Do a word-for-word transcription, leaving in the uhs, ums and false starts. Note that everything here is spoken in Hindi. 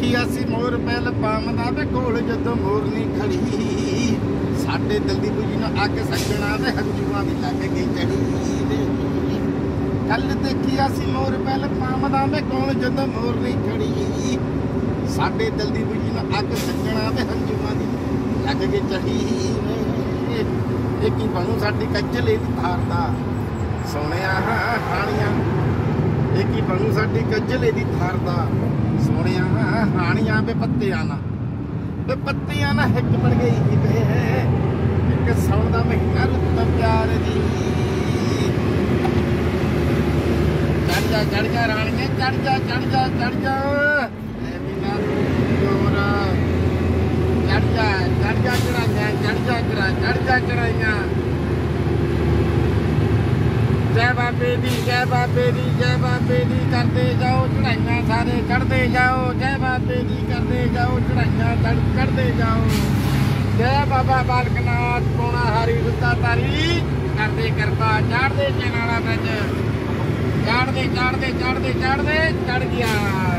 देखी असी मोर पहल पावदा वे कोल जदों मोरनी खड़ी साडे दिल दी बुझी ना अग सजना वे हंझुआं दी लग गई चढ़ी कल देखी असी मोर पहल पावदा वे कोल जदों मोरनी खड़ी साडे दिल दी बुझी ना अग सजना वे हंझुआं दी लग गई चढ़ी ये की बनू साडी कजले दी धार दा सोहणिया हाणियां ये की बनू साडी कजले दी धार दा सोहणिया हाणियां वे पत्तियां ना वे पत्तियां ना हिक बन गई वे एक सौण दा महीना रुत प्यार दी चढ़ जा चढ़ जा राणियां चढ़ जा चढ़ जा चढ़ जा मीना गोरा चढ़ जा चढ़ जा चढ़ाइयां चढ़ जा चढ़ा चढ़ जा चढ़ाइयां जय बाबे दी जय बाबे दी जय बाबे दी करते जाओ चढ़ाइयां सारे चढ़ते जाओ जय बाबे दी करते जाओ चढ़ाइयां चढ़ते जाओ जय बाबा बालकनाथ पौना हारी रुद्दा तारी करते कृपा चढ़ते चनाला बिच चढ़ते चढ़ते चढ़ते चढ़ते चढ़ गया।